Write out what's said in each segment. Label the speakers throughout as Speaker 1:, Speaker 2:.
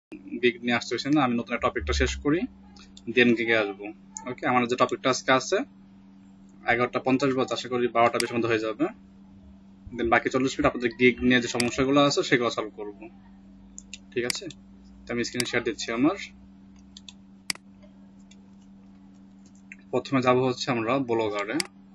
Speaker 1: Gig নিয়ে আসতে হচ্ছে না, আমি নতুন টপিকটা শেষ করি দেন গিগে আসবো। ওকে, আমার যে টপিকটা আজকে আছে 11:50 বাজে, আশা করি 12টা 20 মধ্যে হয়ে যাবে। দেন বাকি 40 মিনিট আপনাদের গিগ নিয়ে যে সমস্যাগুলো আছে সেগুলো সলভ করবো। ঠিক আছে, আমি স্ক্রিন শেয়ার দিচ্ছি আমার। প্রথমে যাব হচ্ছে আমরা ব্লগারে।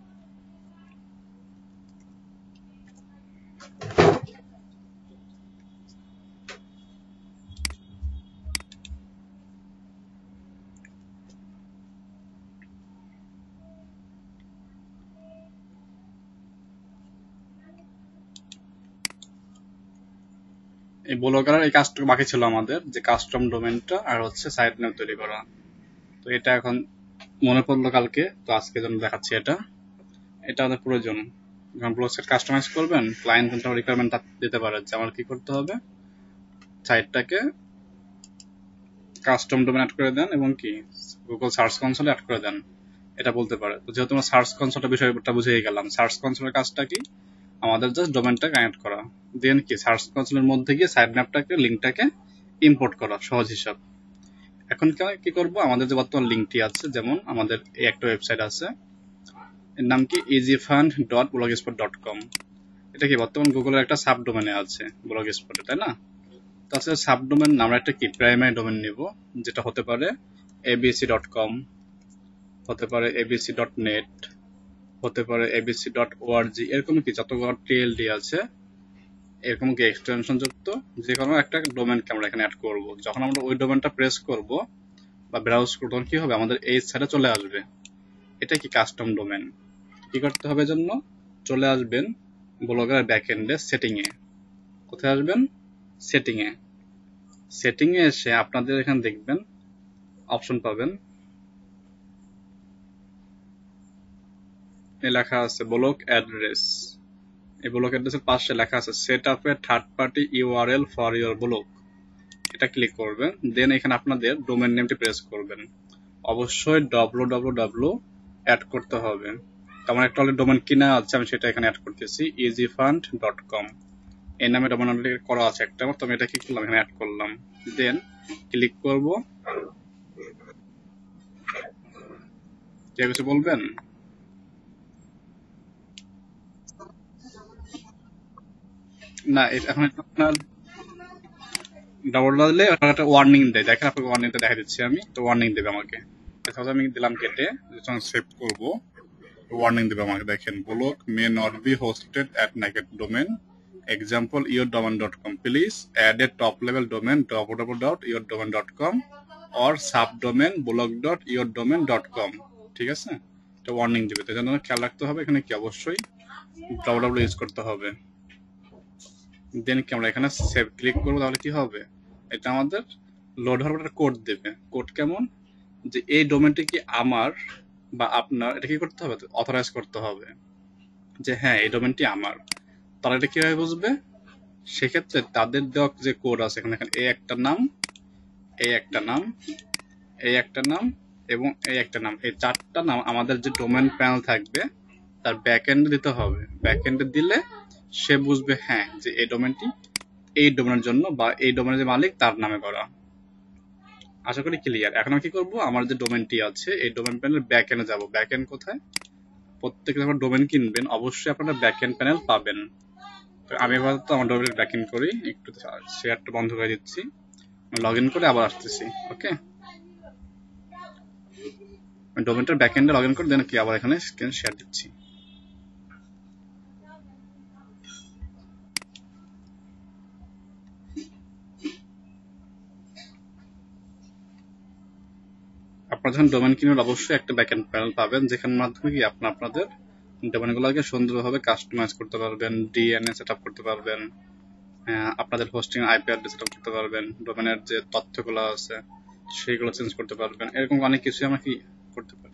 Speaker 1: এই ব্লগারের এই কাজটুকু বাকি ছিল আমাদের, যে কাস্টম ডোমেনটা আর হচ্ছে সাইট নেম তৈরি করা। তো এটা এখন মনে পড়লো কালকে, তো আজকে জন্য দেখাচ্ছি। এটা আমাদের প্রয়োজন। যখন ব্লগ সাইট কাস্টমাইজ করবেন, ক্লায়েন্ট কিন্তু রিকোয়ারমেন্ট দিতে পারে যে আমার কি করতে হবে, সাইটটাকে কাস্টম ডোমেন অ্যাড করে দেন এবং কি গুগল সার্চ কনসোলে অ্যাড করে দেন, এটা বলতে পারে। তো যেহেতু আমরা সার্চ কনসোলটা বিষয়টা বুঝেই গেলাম, সার্চ কনসোলের কাজটা কি, আমাদের জাস্ট ডোমেনটা কানেক্ট করা, দেন কি সার্চ কনসোলের মধ্যে গিয়ে সাইড ম্যাপটাকে লিঙ্কটাকে ইম্পোর্ট করা, সহজ হিসাব। এখন কি করব, আমাদের যে বর্তমান লিঙ্কটি আছে, যেমন আমাদের এই একটা ওয়েবসাইট আছে, এর নাম কি easyfund.blogspot.com। এটা কি বর্তমান গুগলের একটা সাব ডোমেনে আছে ব্লগ স্পটে, তাই না? তাছাড়া সাব ডোমেন আমরা একটা কি প্রাইমারি ডোমেন নিব, যেটা হতে পারে abc.com, হতে পারে abc.net, হতে পারে abc.org, এরকম কি যতগুলো টিএলডি আছে এরকম কি এক্সটেনশন যুক্ত যে কোনো একটা ডোমেনকে আমরা এখানে অ্যাড করব। যখন আমরা ওই ডোমেনটা প্রেস করব বা ব্রাউজ করব, তখন কি হবে, আমাদের এই সাইটে চলে আসবে। এটা কি কাস্টম ডোমেন। কি করতে হবে জন্য, চলে আসবেন ব্লগার ব্যাকএন্ডে সেটিং এ। কোথায় আসবেন, সেটিং এ। সেটিং এ এসে আপনাদের এখানে দেখবেন অপশন পাবেন, লেখা আছে ব্লক অ্যাড্রেস। এই ব্লক অ্যাড্রেসের পাশে লেখা আছে set up a third party URL for your blog. এটা ক্লিক করবেন, দেন এখানে আপনাদের ডোমেন নেমটি প্রেস করবেন। অবশ্যই www অ্যাড করতে হবে। তো আমার একটা অলরেডি ডোমেন কিনা আছে, আমি সেটা এখানে অ্যাড করতেছি easyfund.com। এই নামে ডোমেন অলরেডি করা আছে একটা, তো আমি এটা কি করলাম, এখানে অ্যাড করলাম। দেন ক্লিক করব। কেউ কিছু বলবেন? না, এখন আপনার ডাবল দিলে একটা ওয়ার্নিং দেয়, দেখেন আপনাকে ওয়ার্নিংটা দেখা দিচ্ছি আমি, তো ওয়ার্নিং দেবে আমাকে। তাহলে আমি দিলাম কেটে, যখন সেভ করব ওয়ার্নিং দেবে আমাকে, দেখেন blog may not be hosted at naked domain example yourdomain.com, please add a top level domain www.yourdomain.com or subdomain blog.yourdomain.com। ঠিক আছে, এটা ওয়ার্নিং দিবে, তাই জন্য খেয়াল রাখতে হবে এখানে কি অবশ্যই www ইউজ করতে হবে। দেন কি আমরা এখানে সেভ ক্লিক করবো, তাহলে কি হবে, এটা আমাদের লোড হওয়ার একটা কোড দেবে। কোড কেমন, যে এই ডোমেনটি কি আমার বা আপনার, এটা কি করতে হবে, অথরাইজ করতে হবে যে হ্যাঁ এই ডোমেনটি আমার। তারা এটা কিভাবে বুঝবে, সেক্ষেত্রে তাদের দেওয়া যে কোড আছে এখানে, এই একটা নাম, এই একটা নাম, এই একটা নাম এবং এই একটা নাম, এই চারটা নাম আমাদের যে ডোমেন প্যানেল থাকবে তার ব্যাক এন্ডে দিতে হবে। ব্যাক এন্ডে দিলে সে বুঝবে হ্যাঁ যে এই ডোমেনটি এই ডোমেনের জন্য বা এই ডোমেনের যে মালিক তার নামে করা। আশা করি ক্লিয়ার। এখন আমি কি করবো, আমার যে ডোমেনটি আছে এই ডোমেন প্যানেল ব্যাক এন্ডে যাবো। ব্যাক এন্ড কোথায়, প্রত্যেকে যখন ডোমেন কিনবেন অবশ্যই আপনারা ব্যাক এন্ড প্যানেল পাবেন। তো আমি এবার তো আমার ডোমেন ব্যাক এন্ড করি, একটু শেয়ারটা বন্ধ করে দিচ্ছি, লগ ইন করে আবার আসতেছি। ওকে, ডোমেনটার ব্যাক এন্ডে লগ ইন করে দেন কি আবার এখানে স্ক্রিন শেয়ার দিচ্ছি। আপনারা যখন ডোমেন কিনবেন অবশ্যই একটা ব্যাক এন্ড প্যানেল পাবেন, যেখানের মাধ্যমে কি আপনাদের ডোমেনগুলোকে সুন্দরভাবে কাস্টমাইজ করতে পারবেন, ডিএনএ সেট আপ করতে পারবেন, আপনাদের hosting IP address set up করতে পারবেন, ডোমেনের যে তথ্যগুলো আছে সেইগুলো চেঞ্জ করতে পারবেন, এরকম অনেক কিছু আমরা কি করতে পারি।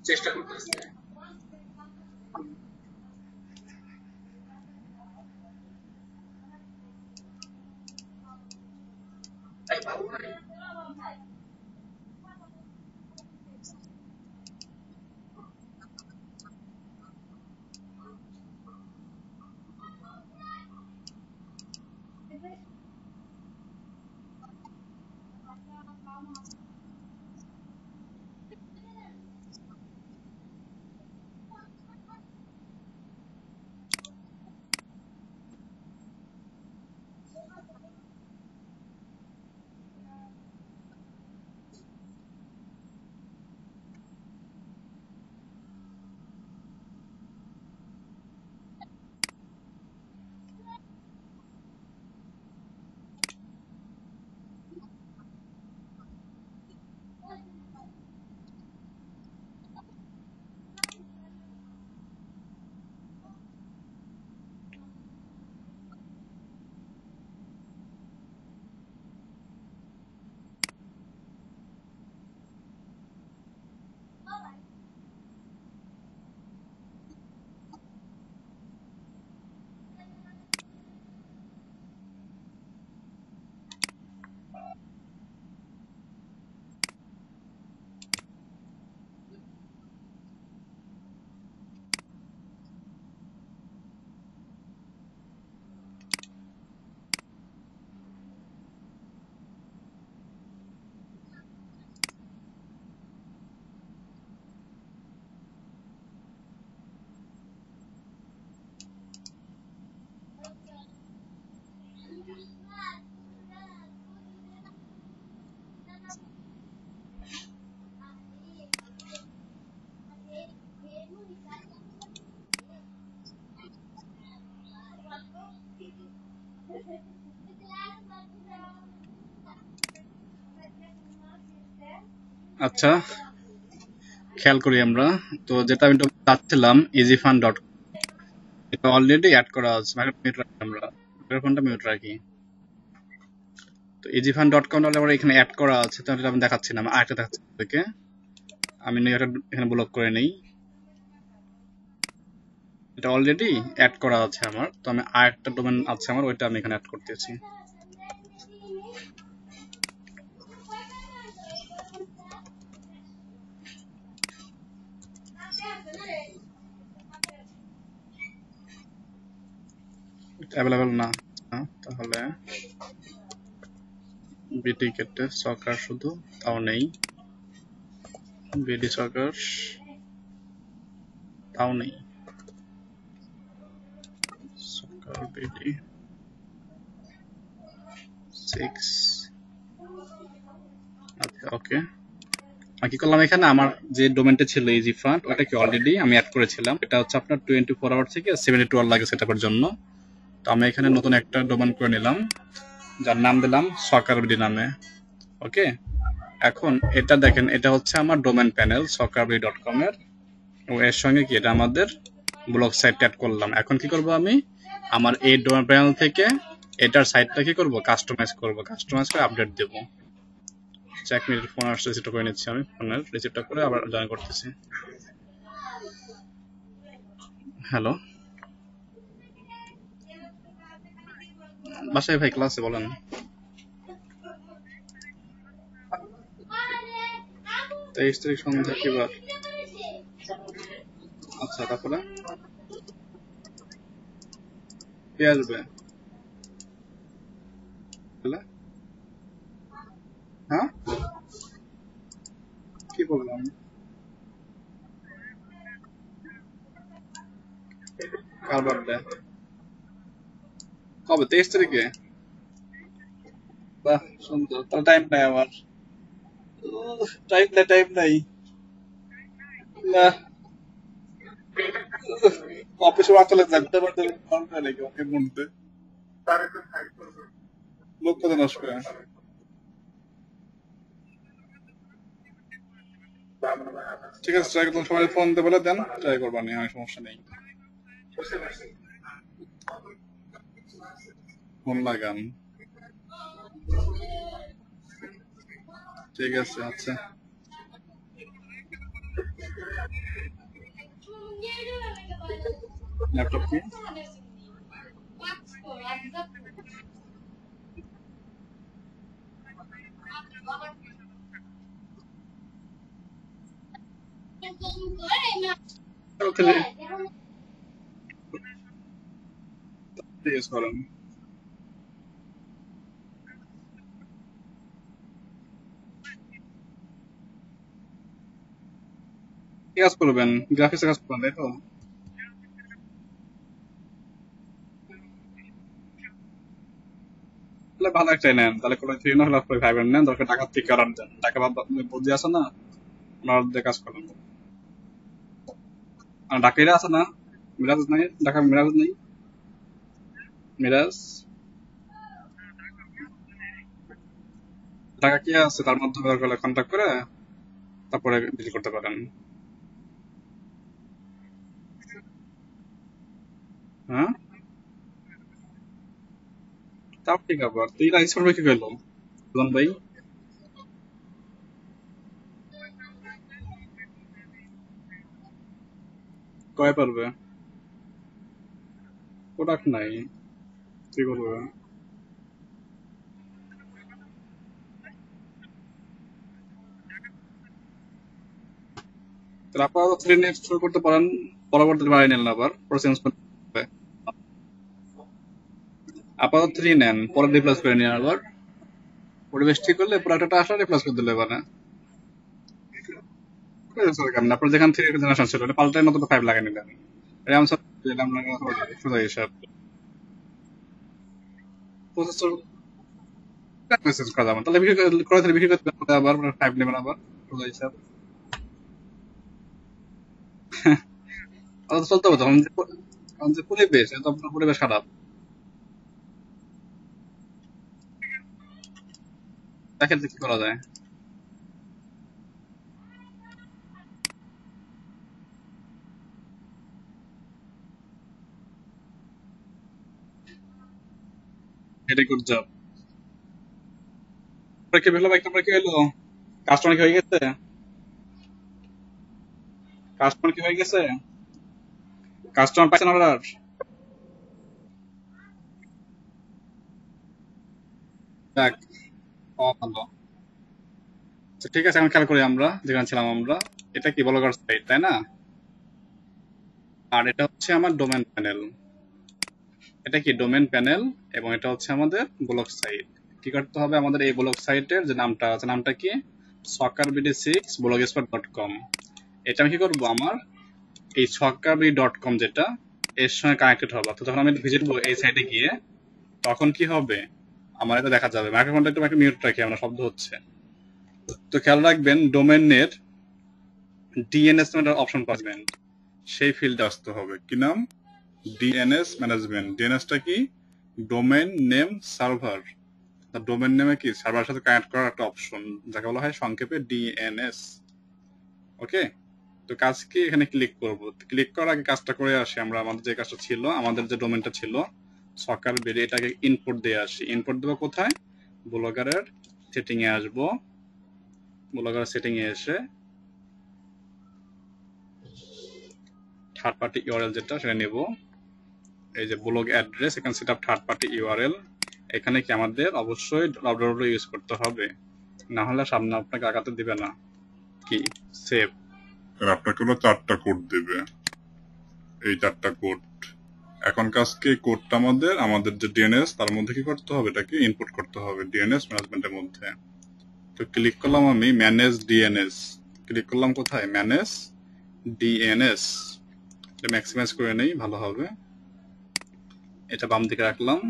Speaker 1: আচ্ছা, খেয়াল করি আমরা। তো যেটা আমি চাচ্ছিলাম easyfund.com, এটা অলরেডি অ্যাড করা আছে। মিউট রাখি আমরা, ফোনটা মিউট রাখি। তো easyfund.com আমরা এখানে অ্যাড করা আছে, তাহলে আমি দেখাচ্ছি না, আমি আরেকটা দেখাচ্ছি আপনাদেরকে। আমি এটা এখানে ব্লক করে নেই, এটা অলরেডি অ্যাড করা আছে আমার। তো আমি আরেকটা ডোমেন আছে আমার, ওইটা আমি এখানে অ্যাড করতেছি। অ্যাভেলেবল না, তাহলে বিটি কেটে সকার শুধু, তাও নেই। বিডি সকার, তাও নেই। Soccer BD 6। আচ্ছা, ওকে। কি করলাম এখানে, আমার যে ডোমেনটা ছিল ইজি ফান্ড, ওটাকে অলরেডি আমি অ্যাড করেছিলাম। এটা হচ্ছে আপনার 24 আওয়ার থেকে 72 আওয়ার লাগে সেটআপের জন্য। তো আমি এখানে নতুন একটা ডোমেন করে নিলাম, যার নাম দিলাম সকার বিডি নামে। ওকে, এখন এটা দেখেন, এটা হচ্ছে আমার ডোমেন প্যানেল soccerbidy.com এর, এবং এর সঙ্গে কি এটা আমাদের ব্লগ সাইট অ্যাড করলাম। এখন কি করব, আমি আমার এই ডোমেন প্যানেল থেকে এটার সাইটটা কি করব, কাস্টমাইজ করব। কাস্টমাইজ করে আপডেট দেব। 1 মিনিট, ফোন আসছে, রিসিভ করে নিচ্ছি আমি। ফোনের রিসিভটা করে আবার জয়েন করতেছি। হ্যালো, বাসায় ভাই, ক্লাসে, বলেন। 23 তারিখ সন্ধ্যা কি বার? আচ্ছা, তারপরে কে আসবে? হ্যাঁ, কি বললাম? কার বার্থডে? কবে? 23 তারিখে? বাহ, সুন্দর। তাহলে টাইম নাই আমার। টাইম নাই, টাইম নাই। না, অফিসে চলে যাবে বার্থডে নাকি ওকে মনতে লোক কত আসবে? ঠিক আছে, ট্রাই করতাম, সবাই ফোন দিতে বলে দেন, ট্রাই করবার নেই, আমার সমস্যা নেই। ফোন লাগান। ঠিক আছে, আচ্ছা। ল্যাপটপ কি ইউজ করেন? কি কাজ করবেন? গ্রাফিক্সের কাজ করবেন, তাই তো? তাহলে ভালো একটাই নেন, তাহলে কোনো থ্রি না হলে ফাইভ নেন, দরকার টাকা ঠিক করার দেন, টাকা বুদ্ধি আছে না, ওনার দিয়ে কাজ করেন। আর ঢাকাইরা আছে না, মিরাজ নাই, ঢাকা মিরাজ নেই, মিরাজ ঢাকা কি আছে, তার মাধ্যমে দরকার হলে কন্ট্যাক্ট করে তারপরে ডিল করতে পারেন। হ্যাঁ, তাও ঠিক। আবার তুই রাইস করবে কি কইলো সুজন ভাই? কয় পারবে? প্রোডাক্ট নাই, কি করবে? তাহলে আপাতত থ্রি নিয়ে শুরু করতে পারেন, পরবর্তীতে বাড়িয়ে নিলেন আবার, পরে চেঞ্জ করতে হবে। আপাতত থ্রি নেন, পরে রিপ্লেস করে নিন আবার, পরিবেশ ঠিক করলে প্রোডাক্টটা আসলে রিপ্লেস করে দিলে পারে। আপনার যেখান থেকে জেনারেশন ছিল পাল্টায় নতুন ফাইভ লাগিয়ে নিলেন, র্যাম সোজা হিসাব। প্রসেসর মেসেজ করা যাবে, তাহলে বিক্রি করে দিলে বিক্রি করতে আবার ফাইভ নেবেন আবার, সোজা হিসাব। আলাদা চলতে হবে তখন যে, কারণ যে পরিবেশ, এটা তো আপনার পরিবেশ খারাপ। দেখেন যে কি করা যায়। এটা গুড জব। কি হলো ভাই, আপনার কি হলো? কাস্টমার কি হয়ে গেছে? কাস্টমার কি হয়ে গেছে? কাস্টমার পাইছেন অর্ডার? দেখ, ভালো। আচ্ছা, ঠিক আছে, এখন খেয়াল করি আমরা যেখানে ছিলাম আমরা। এটা কি ব্লগার সাইট, তাই না? আর এটা হচ্ছে আমার ডোমেন প্যানেল। এটা কি ডোমেন প্যানেল, এবং এটা হচ্ছে আমাদের ব্লগ সাইট। কি করতে হবে আমাদের এই ব্লগ সাইটের যে নামটা আছে, নামটা কি? soccerbd6blogspot.com। এটা আমি কি করবো, আমার এই soccerb.com যেটা, এর সঙ্গে কানেক্টেড হবে। তো যখন আমি ভিজিট করবো এই সাইটে গিয়ে, তখন কি হবে, আমার এটা দেখা যাবে। মাইক্রোফোনটা একটু মিউট রাখি, আমরা শব্দ হচ্ছে। তো খেয়াল রাখবেন, ডোমেনের ডিএনএস নামের অপশন পাবেন, সেই ফিল্ডে আসতে হবে। কি নাম? DNS management. ডিএনএসটা কি? Domain name server. ডোমেন নেমে কি সার্ভারের সাথে কানেক্ট করার একটা অপশন, যাকে বলা হয় সংক্ষেপে ডিএনএস। ওকে, তো কাজ কি, এখানে ক্লিক করব। ক্লিক করার আগে কাজটা করে আসি আমরা। আমাদের যে কাজটা ছিল, আমাদের যে ডোমেনটা ছিল সকার বেরিয়ে, এটাকে ইনপুট দিয়ে আসি। ইনপুট দেবো কোথায়? ব্লগারের সেটিং এ আসবো। ব্লগারের সেটিং এ এসে থার্ড পার্টি ইউআরএল যেটা, সেটা নেব। এই যে ব্লগ অ্যাড্রেস, এখানে set up third party URL. এখানে কি আমাদের অবশ্যই www ইউজ করতে হবে, না হলে সামনে আপনাকে আগাতে দিবে না। কি সেভ, আপনাকে হলো 4টা কোড দেবে, এই 4টা কোড। এখন কাজ কি, কোডটা আমাদের যে ডিএনএস, তার মধ্যে কি করতে হবে, এটাকে ইনপুট করতে হবে ডিএনএস ম্যানেজমেন্টের মধ্যে। তো ক্লিক করলাম আমি ম্যানেজ ডিএনএস। ক্লিক করলাম কোথায়? Manage DNS. এটা ম্যাক্সিমাইজ করে নেই, ভালো হবে। এটা বাম দিকে রাখলাম,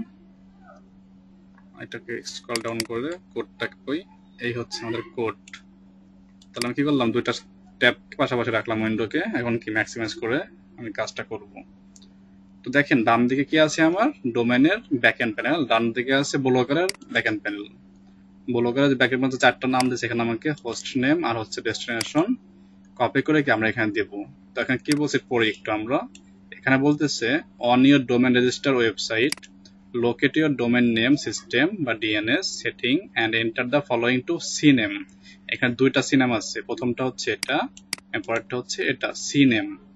Speaker 1: এটাকে স্ক্রল ডাউন করে কোডটা কই, এই হচ্ছে আমাদের কোড। তাহলে আমি কি করলাম, দুইটা ট্যাব পাশাপাশি রাখলাম উইন্ডোকে। এখন কি ম্যাক্সিমাইজ করে আমি কাজটা করব। তো দেখেন ডান দিকে কি আছে, আমার ডোমেনের ব্যাকএন্ড প্যানেল, ডান দিকে আছে ব্লগারের ব্যাকএন্ড প্যানেল। ব্লগারের ব্যাকএন্ড মধ্যে 4টা নাম দিয়েছে, এখানে আমাকে হোস্ট নেম আর হচ্ছে ডেস্টিনেশন কপি করে কি আমরা এখানে দেব। তো এখানে কি বলছে পড়ি একটু আমরা। এখানে বলতেছে on your domain register website, locate your domain name system বা DNS setting and enter the following two CNAME. এখানে দুইটা সিনেম আছে, প্রথমটা হচ্ছে এটা, পরেরটা হচ্ছে এটা সিনেম। তো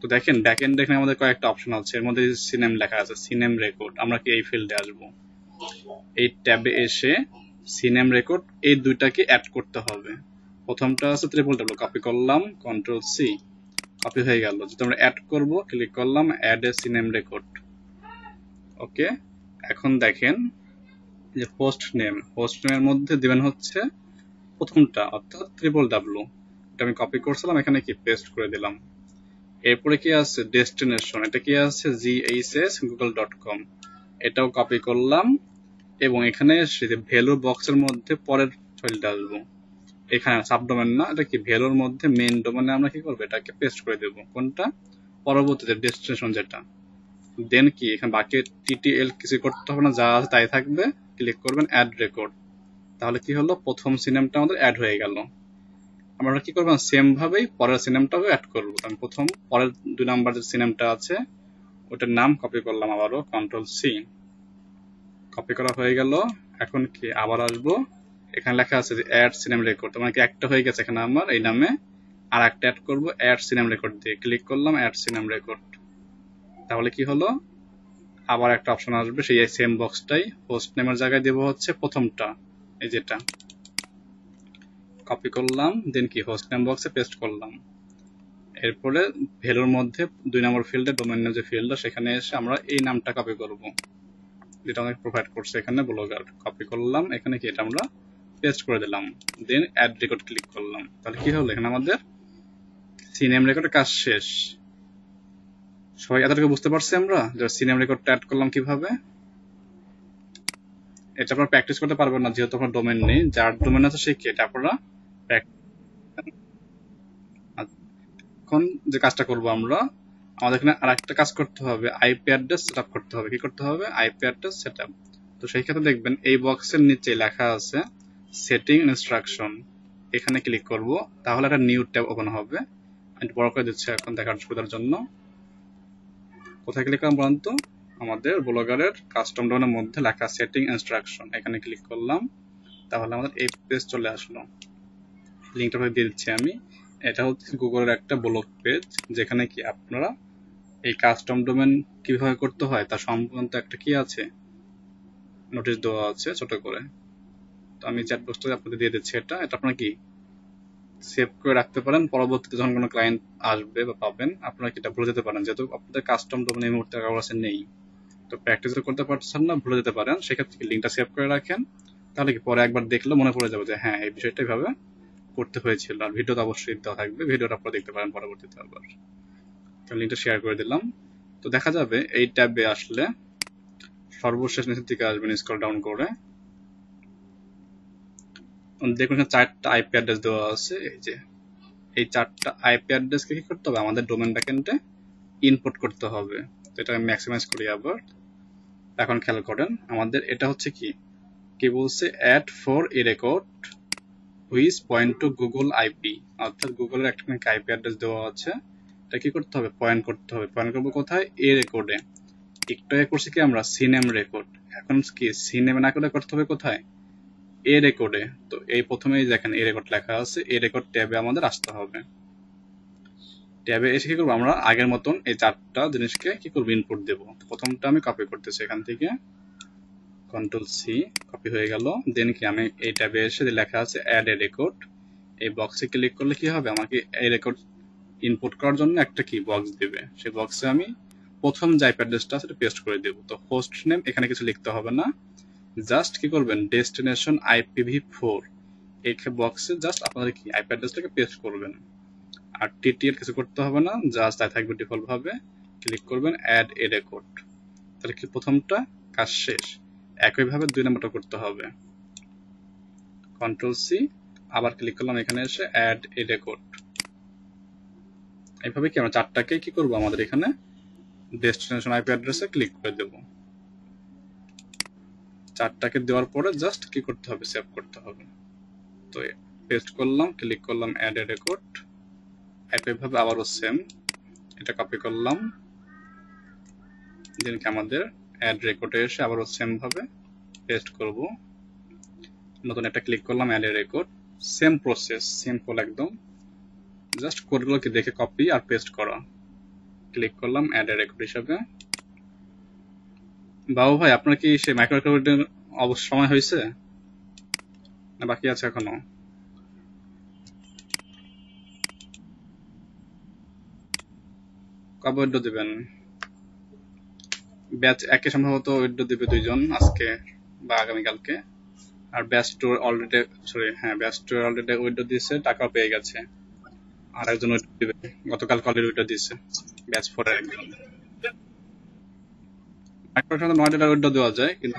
Speaker 1: তো দেখেন ব্যাকএন্ডে এখানে আমাদের কয়েকটা অপশন আছে, এর মধ্যে সিনেম লেখা আছে, সিনেম রেকর্ড। আমরা কি এই ফিল্ডে আসবো, এই ট্যাবে এসে সিনেম রেকর্ড এই দুইটাকে অ্যাড করতে হবে। প্রথমটা আছে www, কপি করলাম, কন্ট্রোল সি, কপি হয়ে গেল। যদি আমরা অ্যাড করব, ক্লিক করলাম অ্যাড এ সিনেম রেকর্ড। ওকে, এখন দেখেন যে হোস্ট নেমের মধ্যে দিবেন হচ্ছে প্রথমটা, অর্থাৎ www। এটা আমি কপি করছিলাম, এখানে কি পেস্ট করে দিলাম। এরপরে কি আছে ডেস্টিনেশন, এটা কি আছে ghsgoogle.com, এটাও কপি করলাম এবং এখানে ভ্যালু বক্সের মধ্যে পরের ফাইলটা আসবো, এখানে সাবডোমেন না, এটা কি ভ্যালুর মধ্যে মেইন ডোমেনে আমরা কি করবো, এটাকে পেস্ট করে দেবো। কোনটা, পরবর্তীতে ডেস্টিনেশন যেটা। দেন কি এখানে বাকি টিটিএল কিছু করতে হবে না, যা আছে তাই থাকবে। ক্লিক করবেন অ্যাড রেকর্ড, তাহলে কি হলো, প্রথম সিনেমটা আমাদের অ্যাড হয়ে গেল। আমরা কি করবো, সেম ভাবেই পরের সিনেমটাও অ্যাড করবো। আমি প্রথম পরের 2 নাম্বার যে সিনেমটা আছে ওটার নাম কপি করলাম, আবারও কন্ট্রোল সি, কপি করা হয়ে গেল। এখন কি আবার আসবো, এখানে লেখা আছে যে অ্যাড সিনেম রেকর্ড, মানে কি একটা হয়ে গেছে এখানে আমার এই নামে, আর একটা অ্যাড করবো অ্যাড সিনেম রেকর্ড দিয়ে। ক্লিক করলাম অ্যাড সিনেম রেকর্ড, তাহলে কি হলো, আবার একটা অপশন আসবে, সেই সেম বক্সটাই হোস্ট নেমের জায়গায় দেবো হচ্ছে প্রথমটা, এই যেটা কপি করলাম, দেন কি হোস্ট নেম বক্সে পেস্ট করলাম। এরপরে ভ্যালুর মধ্যে 2 নম্বর ফিল্ডে ডোমেন নেম যে ফিল্ডটা, সেখানে এসে আমরা এই নামটা কপি করব, যেটা আমাদের প্রোভাইড করছে এখানে ব্লগার। কপি করলাম, এখানে কি এটা আমরা পেস্ট করে দিলাম, দেন অ্যাড রেকর্ড ক্লিক করলাম। তাহলে কি হলো, এখানে আমাদের সিনেম রেকর্ডের কাজ শেষ। সবাই এতটুকু বুঝতে পারছি আমরা যে সিনেম রেকর্ডটা অ্যাড করলাম কিভাবে। এটা আপনারা প্র্যাকটিস করতে পারবেন না, যেহেতু আপনার ডোমেন নেই, যার ডোমেন আছে সেই কি এটা আপনারা। এখন যে কাজটা করব আমরা, আমাদের এখানে আরেকটা কাজ করতে হবে, আইপি অ্যাড্রেস সেটআপ করতে হবে। কি করতে হবে, আইপি অ্যাড্রেস সেটআপ। তো সেই ক্ষেত্রে দেখবেন এই বক্সের নিচে লেখা আছে সেটিং ইনস্ট্রাকশন, এখানে ক্লিক করব, তাহলে একটা নিউ ট্যাব ওপেন হবে। আমি বড় করে দিচ্ছি এখন দেখার সুবিধার জন্য। কোথায় ক্লিক করলাম বলুন তো, আমাদের ব্লগারের কাস্টম ডোমেনের মধ্যে লেখা সেটিং ইনস্ট্রাকশন, এখানে ক্লিক করলাম, তাহলে আমাদের এই পেজ চলে আসলো। লিঙ্কটা দিয়ে দিচ্ছি আমি। এটা হচ্ছে গুগলের একটা ব্লগ পেজ, যেখানে কি আপনারা এই কাস্টম ডোমেন কিভাবে করতে হয় তার সম্পূর্ণ একটা কি আছে, নোটিশ দেওয়া আছে ছোট করে। তো আমি চ্যাট বক্সটা আপনাদের দিয়ে দিচ্ছি, এটা আপনারা কি সেভ করে রাখতে পারেন, পরবর্তীতে যখন কোনো ক্লায়েন্ট আসবে বা পাবেন আপনারা কি এটা ভুলে যেতে পারেন, যেহেতু আপনাদের কাস্টম ডোমেন এই মুহূর্তে কারোর কাছে নেই, তো প্র্যাকটিস করতে পারছেন না, ভুলে যেতে পারেন। সেক্ষেত্রে লিঙ্কটা সেভ করে রাখেন, তাহলে কি পরে একবার দেখলে মনে পড়ে যাবে যে হ্যাঁ এই বিষয়টা এইভাবে করতে হয়েছিল। আর ভিডিও তো অবশ্যই দেওয়া থাকবে, ভিডিওটা আপনারা দেখতে পারেন পরবর্তীতে আবার। লিঙ্কটা শেয়ার করে দিলাম। তো দেখা যাবে এই ট্যাবে আসলে সর্বশেষ নিচের দিকে আসবেন স্ক্রল ডাউন করে, দেখুন এখানে 4টা আইপি অ্যাড্রেস দেওয়া আছে। এই যে এই 4টা আইপি অ্যাড্রেসকে কি করতে হবে, আমাদের ডোমেন ব্যাকএন্ডে ইনপুট করতে হবে। তো এটা আমি ম্যাক্সিমাইজ করি আবার। এখন খেয়াল করেন আমাদের এটা হচ্ছে কি বলছে, add for a record which point to Google IP, অর্থাৎ গুগলের একটা আইপি অ্যাড্রেস দেওয়া আছে, এটা কি করতে হবে, পয়েন্ট করতে হবে। পয়েন্ট করবো কোথায়, এ রেকর্ডে। একটু আগে করছি কি আমরা সিনেম রেকর্ড, এখন কি সিনেম না করে করতে হবে কোথায়, এ রেকর্ডে। তো এই প্রথমেই দেখেন এ রেকর্ড লেখা আছে, এ রেকর্ড ট্যাবে আমাদের আসতে হবে। ট্যাবে এসে কি করবো, আমরা আগের মতন এই 4টা জিনিসকে কি করবো, ইনপুট দেবো। প্রথমটা আমি কপি করতেছি, এখান থেকে কন্ট্রোল সি, কপি হয়ে গেল। দেন কি আমি এই ট্যাবে এসে লেখা আছে অ্যাড এ রেকর্ড, এই বক্সে ক্লিক করলে কি হবে, আমাকে এই রেকর্ড ইনপুট করার জন্য একটা কি বক্স দিবে, সেই বক্সে আমি প্রথম যে আইপি অ্যাড্রেসটা আছে সেটা পেস্ট করে দেবো। তো হোস্ট নেম এখানে কিছু লিখতে হবে না, জাস্ট কি করবেন, ডেস্টিনেশন IPv4 এই বক্সে জাস্ট আপনাদের কি আইপি অ্যাড্রেসটাকে পেস্ট করবেন। আর টিটিএল কিছু করতে হবে না, জাস্ট তাই থাকবে ডিফল্ট ভাবে। ক্লিক করবেন অ্যাড এ রেকর্ড, তাহলে কি প্রথমটা কাজ শেষ। একইভাবে 2 নম্বরটা করতে হবে, কন্ট্রোল সি, আবার ক্লিক করলাম, এখানে এসে অ্যাড এ রেকর্ড। এইভাবে কি আমরা 4টাকে কি করব, আমাদের এখানে ডেস্টিনেশন আইপি অ্যাড্রেসে ক্লিক করে দেব। 4টাকে দেওয়ার পরে জাস্ট কি করতে হবে, সেভ করতে হবে। তো পেস্ট করলাম, ক্লিক করলাম অ্যাড এ রেকর্ড, একইভাবে আবারও সেম, এটা কপি করলাম, দেন কি আমাদের অ্যাড রেকর্ডে এসে আবারও সেম ভাবে পেস্ট করব। নতুন একটা ক্লিক করলাম add A record, same process, simple একদম, জাস্ট কোডগুলোকে দেখে কপি আর পেস্ট করা। ক্লিক করলাম অ্যাড রেকর্ড হিসাবে। বাবু ভাই আপনার কি সেই মাইক্রো রেকর্ডের অবশ্য সময় হয়েছে না বাকি আছে এখনো? কবে উইড্রো দিবেন? ব্যাচ একে সম্ভবত উইড্রো দিবে 2 জন আজকে বা আগামীকালকে, আর batch 2 already batch 2 already withdraw দিয়েছে, টাকাও পেয়ে গেছে। আর একজন উইড্রো দিবে, গতকাল কলের উইড্রো দিয়েছে ব্যাচ 4 এর একজন। মাইক্রো সাথে $9 উইড্রো দেওয়া যায়, কিন্তু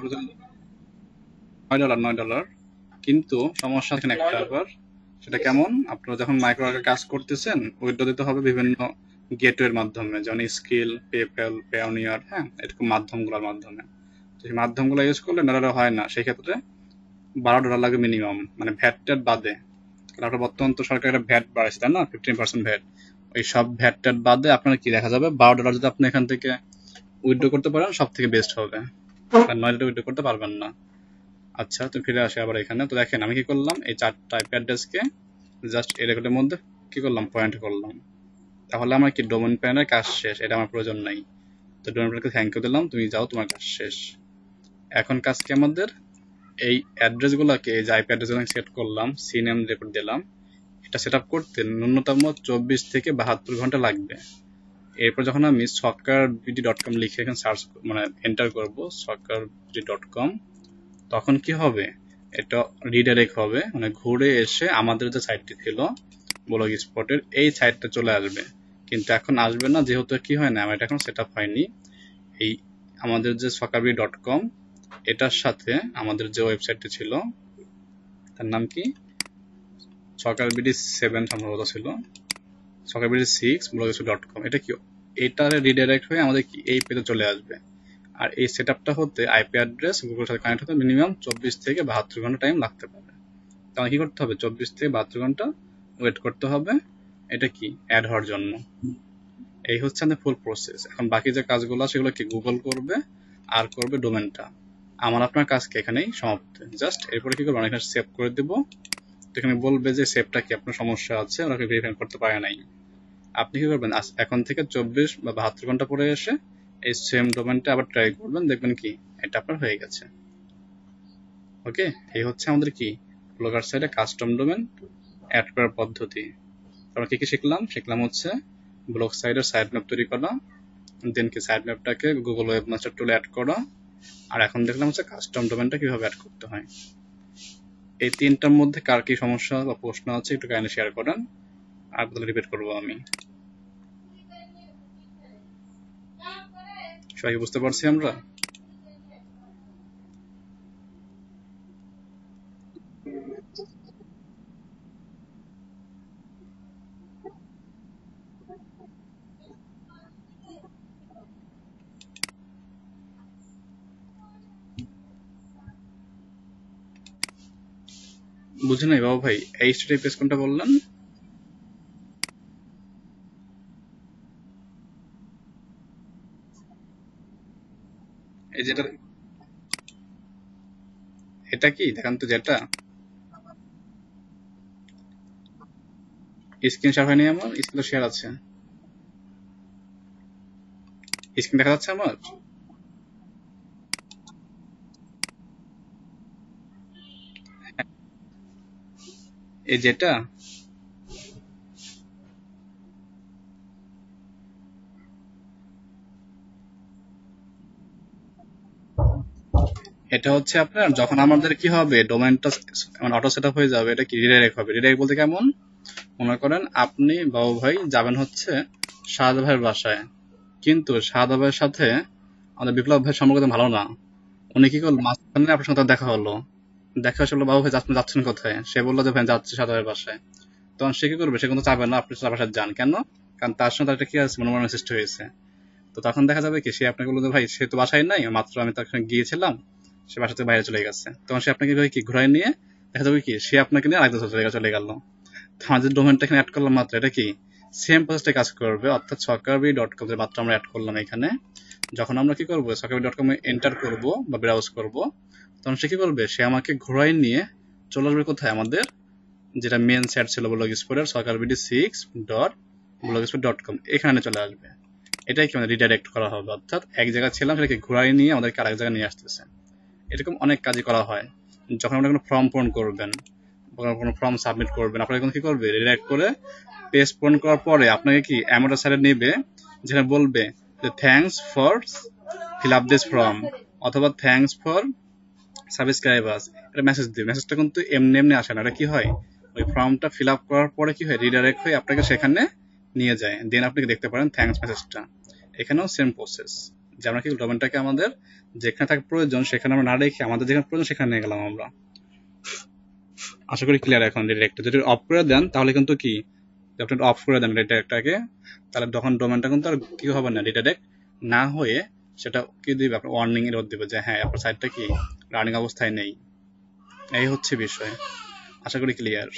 Speaker 1: $9 কিন্তু সমস্যা এখানে একটা আবার। সেটা কেমন? আপনারা যখন মাইক্রো কাজ করতেছেন উইড্রো দিতে হবে বিভিন্ন গেটওয়ের মাধ্যমে, যেমন স্কিল, পেপ্যাল, পেওনিয়ার, এরকম মাধ্যমগুলোর মাধ্যমে। সেই মাধ্যমগুলো ইউজ করলে ডলারে হয় না, সেই ক্ষেত্রে $12 লাগে মিনিমাম, মানে ভ্যাট ট্যাট বাদে। কারণ আপনার বর্তমান তো সরকার একটা ভ্যাট বাড়াইছে তাই না, 15% ভ্যাট। ওই সব ভ্যাট ট্যাট বাদে আপনার কি দেখা যাবে, $12 যদি আপনি এখান থেকে উইথড্র করতে পারেন সব থেকে বেস্ট হবে। আর $9 উইথড্র করতে পারবেন না। আচ্ছা, তো ফিরে আসি আবার এখানে। তো দেখেন আমি কি করলাম, এই 4টা আইপি অ্যাড্রেসকে জাস্ট এই রেকর্ডের মধ্যে কি করলাম, পয়েন্ট করলাম। তাহলে আমার কি ডোমেন প্ল্যানের কাজ শেষ, এটা আমার প্রয়োজন নাই। তো ডোমেন প্ল্যানকে থ্যাংক ইউ দিলাম, তুমি যাও, তোমার কাজ শেষ। এখন কাজ কি আমাদের, এই অ্যাড্রেসগুলোকে, এই যে আইপি অ্যাড্রেসগুলো সেট করলাম, সিনেম রেকর্ড দিলাম, এটা সেট আপ করতে ন্যূনতম 24 থেকে 72 ঘন্টা লাগবে। এরপর যখন আমি soccerbd.com লিখে এখানে সার্চ মানে এন্টার করব soccerbd.com, তখন কি হবে, এটা রিডাইরেক্ট হবে, মানে ঘুরে এসে আমাদের যে সাইটটি ছিল ব্লগ স্পটের এই সাইটটা চলে আসবে। কিন্তু এখন আসবে না, যেহেতু কি হয় না, আমার এটা এখন সেট আপ হয়নি। এই আমাদের যে soccerbd.com এটার সাথে আমাদের যে ওয়েবসাইটটি ছিল তার নাম কি, soccerbd7 সম্ভবত ছিল, soccerbd6 blogspot.com, এটা কি, এটার রিডাইরেক্ট হয়ে আমাদের কি এই পেজে চলে আসবে। আর এই সেটআপটা হতে আইপি অ্যাড্রেস গুগলের সাথে কানেক্ট হতে মিনিমাম 24 থেকে 72 ঘন্টা টাইম লাগতে পারে। তাহলে কি করতে হবে, 24 থেকে 72 ঘন্টা ওয়েট করতে হবে এটা কি অ্যাড হওয়ার জন্য। এই হচ্ছে আমাদের ফুল প্রসেস। এখন বাকি যে কাজগুলো সেগুলো কি গুগল করবে আর করবে ডোমেনটা। আমার আপনার কাজকে এখানেই সমাপ্ত। জাস্ট এরপরে কি করবো, এখানে সেভ করে দেব। এখানে বলবে যে সেভটা কি আপনার সমস্যা আছে, ওনাকে ভেরিফাই করতে পারে নাই। আপনি কি করবেন, এখন থেকে 24 বা 72 ঘন্টা পরে এসে এই সেম ডোমেনটা আবার ট্রাই করবেন, দেখবেন কি এটা আপনার হয়ে গেছে। ওকে, এই হচ্ছে আমাদের কি ব্লগার সাইটে কাস্টম ডোমেন অ্যাড করার পদ্ধতি। আমরা কি কি শিখলাম হচ্ছে ব্লগ সাইটের সাইড ম্যাপ তৈরি করা, দেন কি সাইড ম্যাপটাকে গুগল ওয়েব মাস্টার টুলে অ্যাড করা, আর এখন দেখলাম হচ্ছে কাস্টম ডোমেনটা কিভাবে অ্যাড করতে হয়। এই তিনটার মধ্যে কার কি সমস্যা বা প্রশ্ন আছে একটু কাইন্ডলি শেয়ার করেন, আর রিপিট করবো আমি। সবাই বুঝতে পারছি আমরা? বুঝে নাই বাবু ভাই, এইচটিটিপি পেজ কোনটা বললেন? এই যেটা, এটা কি দেখান তো, যেটা স্ক্রিন শেয়ার হয়নি আমার, স্ক্রিন তো শেয়ার আছে, স্ক্রিন দেখা যাচ্ছে আমার। এই যেটা, এটা হচ্ছে আপনার যখন আমাদের কি হবে ডোমেনটা মানে অটো সেটআপ হয়ে যাবে, এটা কি রিডাইরেক্ট হবে। রিডাইরেক্ট বলতে কেমন, মনে করেন আপনি বাবু ভাই যাবেন হচ্ছে শাহাদা ভাইয়ের বাসায়, কিন্তু শাহাদা ভাইয়ের সাথে আমাদের বিপ্লব ভাইয়ের সম্পর্ক তো ভালো না। উনি কি করলো, মাঝখানে আপনার সাথে দেখা হলো, দেখা হলো বাবু ভাই আপনি যাচ্ছেন কোথায়, সে বললো যে ভাই যাচ্ছে শাহাদা ভাইয়ের বাসায়। তখন সে কি করবে, সে কিন্তু চাবে না আপনি তার বাসায় যান, কেন, কারণ তার সঙ্গে তার একটা কি আছে, মনোমালিন্য সৃষ্টি হয়েছে। তো তখন দেখা যাবে কি, সে আপনাকে বললো যে ভাই সে তো বাসায় নাই, মাত্র আমি তার সঙ্গে গিয়েছিলাম, সে বাসা থেকে বাইরে চলে গেছে। তখন সে আপনাকে কি ঘুরাই নিয়ে দেখা যাবে কি সে আপনাকে নিয়ে আরেকটা চলে গেল। তো আমাদের ডোমেনটা এখানে অ্যাড করলাম মাত্র, এটা কি সেম প্রসেসটা কাজ করবে, অর্থাৎ soccerby.com এর মাত্র আমরা অ্যাড করলাম এখানে। যখন আমরা কি করবো soccerby.com এ এন্টার করব বা ব্রাউজ করব, তখন সে কি করবে, সে আমাকে ঘুরাই নিয়ে চলে আসবে কোথায়, আমাদের যেটা মেন সাইট ছিল ব্লগ স্পটের soccerbd6.blogspot.com, এখানে চলে আসবে। এটাই কি আমাদের রিডাইরেক্ট করা হবে, অর্থাৎ এক জায়গায় ছিলাম সেটাকে ঘুরাই নিয়ে আমাদেরকে আরেক জায়গায় নিয়ে আসতেছে। এরকম অনেক কাজই করা হয়। যখন আপনি কোনো ফর্ম পূরণ করবেন, কোনো ফর্ম সাবমিট করবেন, আপনাকে কি করবে, রিডাইরেক্ট করে পেজ পূরণ করার পরে আপনাকে কি এমন একটা সাইডে নেবে যেখানে বলবে যে thanks for fill up this form, অথবা থ্যাঙ্কস ফর সাবস্ক্রাইবার্স, এটা মেসেজ দিবে। মেসেজটা কিন্তু এমনি এমনি আসে না, এটা কি হয়, ওই ফর্মটা ফিল আপ করার পরে কি হয়, রিডাইরেক্ট হয়ে আপনাকে সেখানে নিয়ে যায়, দেন আপনি দেখতে পারেন থ্যাঙ্কস মেসেজটা। এখানেও সেম প্রসেস, যে আমরা কি ডোমেনটাকে আমাদের যেখানে থাকা প্রয়োজন সেখানে আমরা না রেখে আমাদের যেখানে প্রয়োজন সেখানে নিয়ে গেলাম আমরা। আশা করি ক্লিয়ার এখন। রিডাইরেক্ট যদি অফ করে দেন তাহলে কিন্তু কি, আপনি অফ করে দেন রিডাইরেক্টটাকে, তাহলে তখন ডোমেনটা কিন্তু আর কি হবে না, রিডাইরেক্ট না হয়ে সেটা কি দিবে, আপনার ওয়ার্নিং এরর দিবে যে হ্যাঁ আপনার সাইটটা কি রানিং অবস্থায় নেই। এই হচ্ছে বিষয়, আশা করি ক্লিয়ার।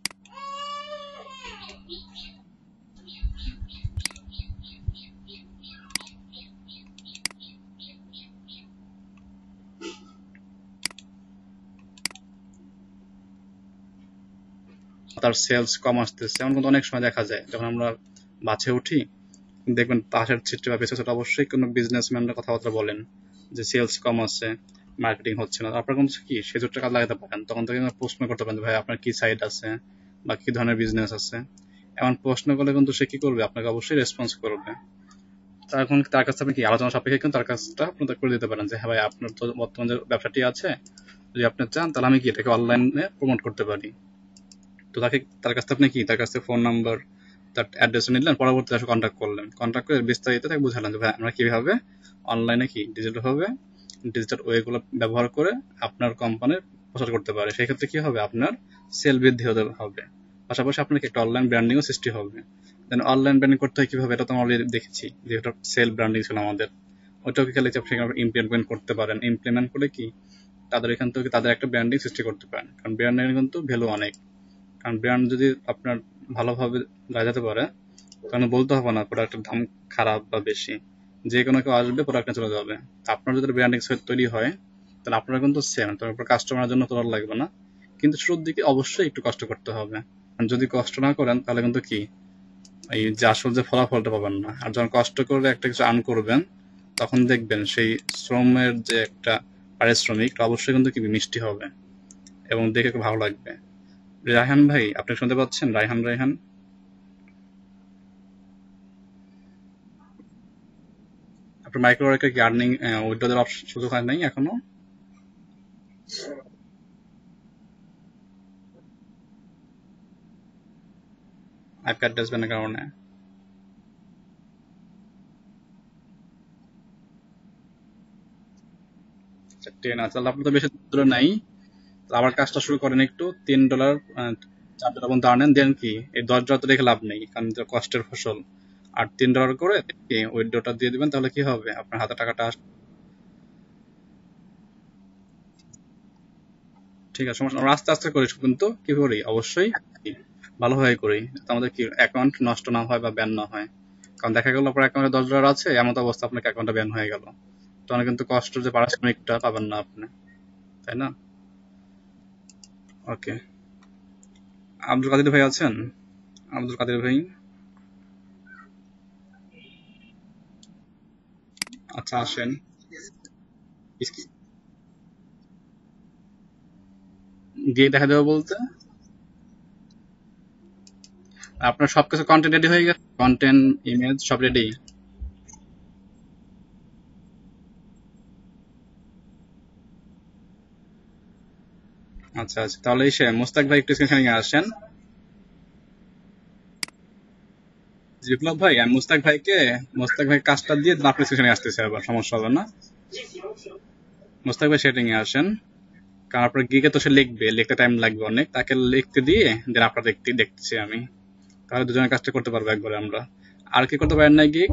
Speaker 1: তার সেলস কম আসতেছে এমন কিন্তু অনেক সময় দেখা যায়, যখন আমরা বাসে উঠি দেখবেন পাশের সিটে বা পেছনে সিটে অবশ্যই কোনো বিজনেসম্যানরা কথাবার্তা বলেন যে সেলস কম আছে, মার্কেটিং হচ্ছে না। আপনারা কিন্তু কি সেজুরটা কাজ লাগাতে পারেন, তখন থেকে প্রশ্ন করতে পারেন ভাই আপনার কি সাইট আছে বা কি ধরনের বিজনেস আছে। এমন প্রশ্ন করলে কিন্তু সে কি করবে, আপনাকে অবশ্যই রেসপন্স করবে। তখন তার কাছে আপনি কি আলোচনা সাপেক্ষে কিন্তু তার কাজটা আপনি করে দিতে পারেন যে হ্যাঁ ভাই আপনার তো বর্তমান যে ব্যবসাটি আছে, যদি আপনি চান তাহলে আমি কি এটাকে অনলাইনে প্রমোট করতে পারি। তো তার কাছ থেকে আপনি কি তার কাছ থেকে ফোন নাম্বার, তার অ্যাড্রেস নিলেন, পরবর্তীতে এসে কন্ট্যাক্ট করলেন, কন্ট্যাক্ট করে বিস্তারিত তাকে বুঝালেন যে ভাই আমরা কিভাবে অনলাইনে কি ডিজিটাল ওয়েগুলো ব্যবহার করে আপনার কোম্পানির প্রচার করতে পারে। সেই ক্ষেত্রে কি হবে, আপনার সেল বৃদ্ধি হতে হবে, পাশাপাশি আপনাকে একটা অনলাইন ব্র্যান্ডিংও সৃষ্টি হবে। দেন অনলাইন ব্র্যান্ডিং করতে হয় কিভাবে, এটা তো আমরা অলরেডি দেখেছি, যেটা সেল ব্র্যান্ডিং ছিল আমাদের, ওইটাও কি খালি সেখানে ইমপ্লিমেন্ট করতে পারেন। ইমপ্লিমেন্ট করে কি তাদের এখান থেকে তাদের একটা ব্র্যান্ডিং সৃষ্টি করতে পারেন, কারণ ব্র্যান্ডিং কিন্তু ভ্যালু অনেক। কারণ ব্র্যান্ড যদি আপনার ভালোভাবে লাগাতে পারে তাহলে বলতে হবে না প্রোডাক্টের দাম খারাপ বা বেশি, যে কোনো কেউ আসবে প্রোডাক্ট চলে যাবে। আপনার যদি ব্র্যান্ডিং তৈরি হয় তাহলে আপনারা কিন্তু সেম, তারপর কাস্টমারের জন্য তোমার লাগবে না, কিন্তু শুরুর দিকে অবশ্যই একটু কষ্ট করতে হবে। যদি কষ্ট না করেন তাহলে কিন্তু কি এই যে আসল যে ফলাফলটা পাবেন না। আর যখন কষ্ট করে একটা কিছু আর্ন করবেন তখন দেখবেন সেই শ্রমের যে একটা পারিশ্রমিক অবশ্যই কিন্তু কি মিষ্টি হবে এবং দেখে খুব ভালো লাগবে। রায়হান ভাই আপনি শুনতে পাচ্ছেন? রায়হান, আপনার মাইক্রোওয়ার্কের কি আর্নিং উইথড্র দেওয়ার সুযোগ হয় নাই এখনো? আইপি অ্যাড্রেস ব্যানের কারণে? আচ্ছা 10 আছে, তাহলে আপনি তো বেশি দূরে নাই। আবার কাজটা শুরু করেন একটু, $3 $4 পর্যন্ত আনেন, দেন কি এই $10 তো রেখে লাভ নেই, কারণ এটা কষ্টের ফসল। আর $3 করে উইথড্রটা দিয়ে দিবেন, তাহলে কি হবে, আপনার হাতে টাকাটা ঠিক আছে, সমস্যা আমরা আস্তে আস্তে করি, কিন্তু কি করি অবশ্যই ভালোভাবে করি, যাতে আমাদের কি অ্যাকাউন্ট নষ্ট না হয় বা ব্যান না হয়। কারণ দেখা গেল আপনার অ্যাকাউন্টে $10 আছে, এমন তো অবস্থা আপনার অ্যাকাউন্টটা ব্যান হয়ে গেল, তখন কিন্তু কষ্টের যে পারিশ্রমিকটা পাবেন না আপনি, তাই না? ওকে, আব্দুল কাদের ভাই আছেন? আব্দুল কাদের ভাই, আচ্ছা আসেন। গিয়ে দেখা দেবো বলতে আপনার সবকিছু কন্টেন্ট রেডি হয়ে গেছে, কন্টেন্ট ইমেজ সব রেডি? আচ্ছা আচ্ছা, তাহলে এসে মুস্তাক ভাই একটু স্ক্রিনে আসেন। বিপ্লব ভাই আমি মুস্তাক ভাই কাজটা দিয়ে আপনার স্ক্রিনে আসতেছে, আবার সমস্যা হবে না? মুস্তাক ভাই সেটিং এ আসেন, কারণ আপনার গিগে তো সে লিখবে, লিখতে টাইম লাগবে অনেক, তাকে লিখতে দিয়ে দেন আপনার দেখতেছি আমি, তাহলে দুজনের কাজটা করতে পারবো একবারে আমরা। আর কি করতে পারেন না গিগ?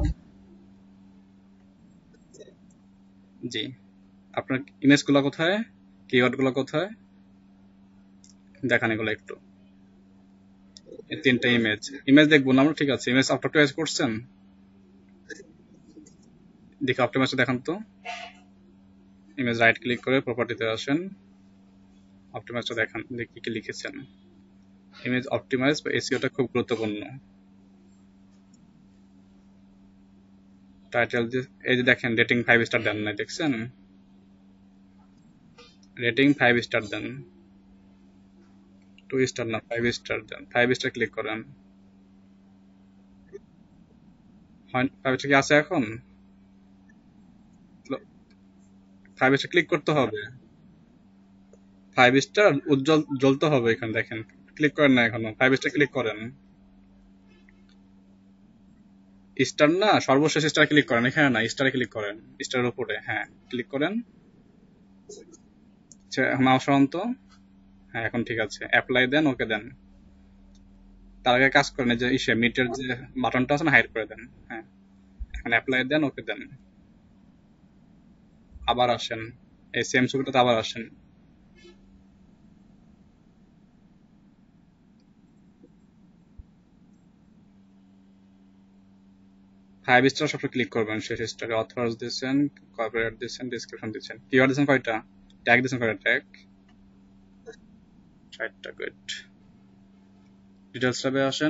Speaker 1: জি, আপনার ইমেজ গুলো কোথায়, কিওয়ার্ড গুলো কোথায় দেখান এগুলো একটু। এই 3টা ইমেজ ইমেজ দেখবো না আমরা, ঠিক আছে। ইমেজ অপটিমাইজ করছেন? দেখে অপটিমাইজটা দেখান তো। ইমেজ রাইট ক্লিক করে প্রপার্টিতে আসেন, অপটিমাইজটা দেখান দেখি কি লিখেছেন। ইমেজ অপটিমাইজ বা এসইওটা খুব গুরুত্বপূর্ণ। টাইটেল এই যে দেখেন রেটিং 5 স্টার দেন না, দেখছেন? রেটিং 5 স্টার দেন, 2 স্টার না 5 স্টার দেন, 5 স্টার ক্লিক করেন। 5 স্টার কি আছে এখন? 5 স্টার ক্লিক করতে হবে, 5 স্টার উজ্জ্বল জ্বলতে হবে এখানে দেখেন, ক্লিক করেন না এখনো, 5 স্টার ক্লিক করেন। স্টার না, সর্বশেষ স্টার ক্লিক করেন, এখানে না, স্টারে ক্লিক করেন, স্টারের উপরে, হ্যাঁ ক্লিক করেন। মাউস সরান তো, হ্যাঁ এখন ঠিক আছে, অ্যাপ্লাই দেন, ওকে দেন। তার আগে কাজ করেন, যে মিটের যে বাটনটা আছে না, হাইড করে দেন। হ্যাঁ এখন অ্যাপ্লাই দেন, ওকে দেন। আবার আসেন, এই সেম ছবিটাতে আবার আসেন। ফাইভ স্টার সবসময় ক্লিক করবেন, শেষ স্টারে অথর্স দিচ্ছেন, কপিরাইট দিচ্ছেন, ডিসক্রিপশন দিচ্ছেন, কিওয়ার্ড দিচ্ছেন কয়টা, ট্যাগ দিচ্ছেন কয়টা, ট্যাগ 4টা, গুড। ডিটেলস ট্যাবে আসেন,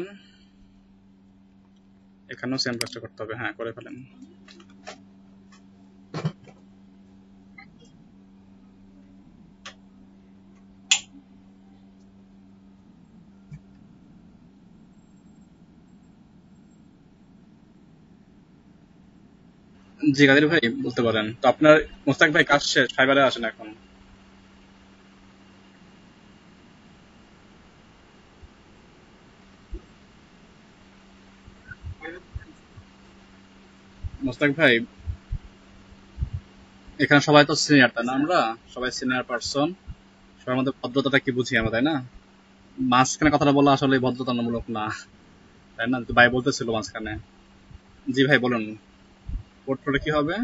Speaker 1: এখানেও সেম কাজটা করতে হবে, হ্যাঁ করে ফেলেন। জি কাদের ভাই বলতে পারেন তো, আপনার মোস্তাক ভাই কাজ শেষ, ফাইবারে আসেন এখন। মোস্তাক ভাই এখানে সবাই তো সিনিয়র, তাই না? আমরা সবাই সিনিয়র পার্সন, সবার মধ্যে ভদ্রতাটা কি বুঝি আমরা, তাই না? মাঝখানে কথাটা বলা আসলে ভদ্রতামূলক না, তাই না? তো ভাই বলতেছিল মাঝখানে। জি ভাই বলুন, পোর্টফোলিও কি হবে?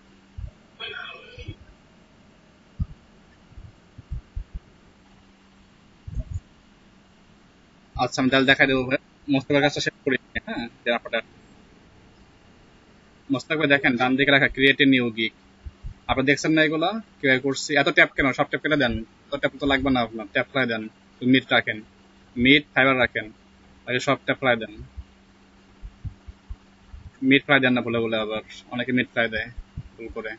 Speaker 1: আচ্ছা আমি তাহলে দেখাই দেবো ভাই, মোস্তাকের কাজটা শেষ করি, হ্যাঁ দেন আপনার। মোস্তাক ভাই দেখেন ডান দিকে রাখা ক্রিয়েট এ নিউ গিগ, আপনি দেখছেন না এগুলা কিভাবে করছি? এত ট্যাপ কেন, সব ট্যাপ কেটে দেন, এত ট্যাপ তো লাগবে না আপনার, ট্যাপ ফেলাই দেন। মিট রাখেন, মিট ফাইবার রাখেন, আগে সব ট্যাপ ফেলাই দেন। মিট ফ্রাই দেন না বলে বলে, আবার অনেকে মিট ফ্রাই দেয় ভুল করে।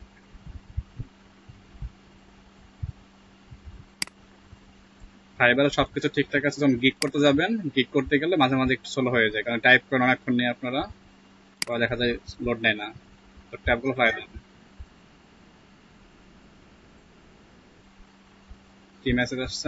Speaker 1: ফাইবারে সবকিছু ঠিকঠাক আছে, যখন গিগ করতে যাবেন, গিগ করতে গেলে মাঝে মাঝে একটু স্লো হয়ে যায়, কারণ টাইপ করেন অনেকক্ষণ নিয়ে আপনারা, পরে দেখা যায় লোড নেয় না। তো ট্যাবগুলো ফেলাই দেন। কি মেসেজ আসছে?